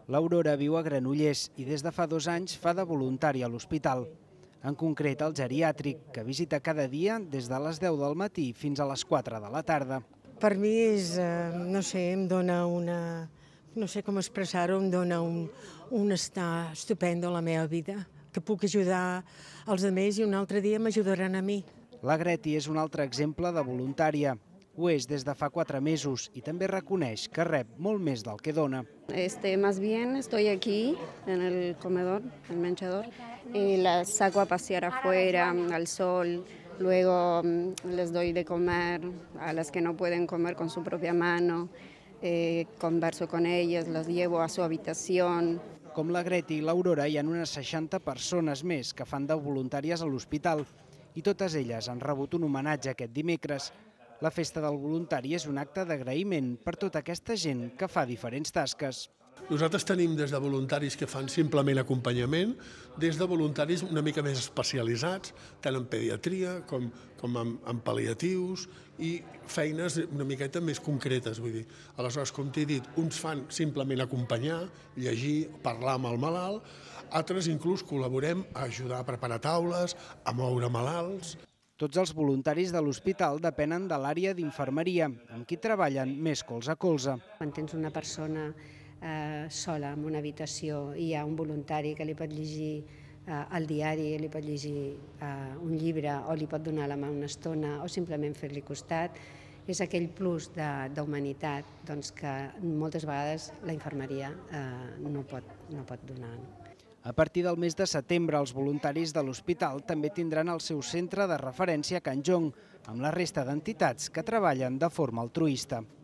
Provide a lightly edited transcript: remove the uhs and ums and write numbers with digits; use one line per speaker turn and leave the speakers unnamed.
L'Aurora viu a Granollers i des de fa 2 anys fa de voluntària a l'hospital. En concret al geriàtric, que visita cada dia des de les 10 del matí fins a les 4 de la tarda.
Per mi és, no sé, em dona una, no sé com expressar-ho, em dona un estar estupendo a la meva vida, que puc ajudar els altres i un altre dia m'ajudaran a mi.
La Greti és un altre exemple de voluntària. Ho és des de fa 4 mesos i també reconeix que rep molt més del que dona.
Más bien estoy aquí en el comedor, el menjador, y las saco a pasear afuera, al sol. Luego les doy de comer a las que no pueden comer con su propia mano. Converso con ellas, las llevo a su habitación.
Com la Greti i l'Aurora, hi ha unes 60 persones més que fan de voluntàries a l'hospital i totes elles han rebut un homenatge aquest dimecres. La festa del voluntari és un acte d'agraïment per tota aquesta gent que fa diferents tasques.
Nosaltres tenim des de voluntaris que fan simplement acompanyament, des de voluntaris una mica més especialitzats, tant en pediatria com en pal·liatius i feines una miqueta més concretes. Vull dir. Aleshores, com t'he dit, uns fan simplement acompanyar, llegir, parlar amb el malalt, altres inclús col·laborem a ajudar a preparar taules, a moure malalts.
Tots els voluntaris de l'hospital depenen de l'àrea d'infermeria, amb qui treballen més colze a colze.
Quan tens una persona sola en una habitació i hi ha un voluntari que li pot llegir el diari, li pot llegir un llibre o li pot donar la mà una estona o simplement fer-li costat, és aquell plus d'humanitat que moltes vegades la infermeria no pot donar.
A partir del mes de setembre, els voluntaris de l'hospital també tindran el seu centre de referència a Can Jong, amb la resta d'entitats que treballen de forma altruista.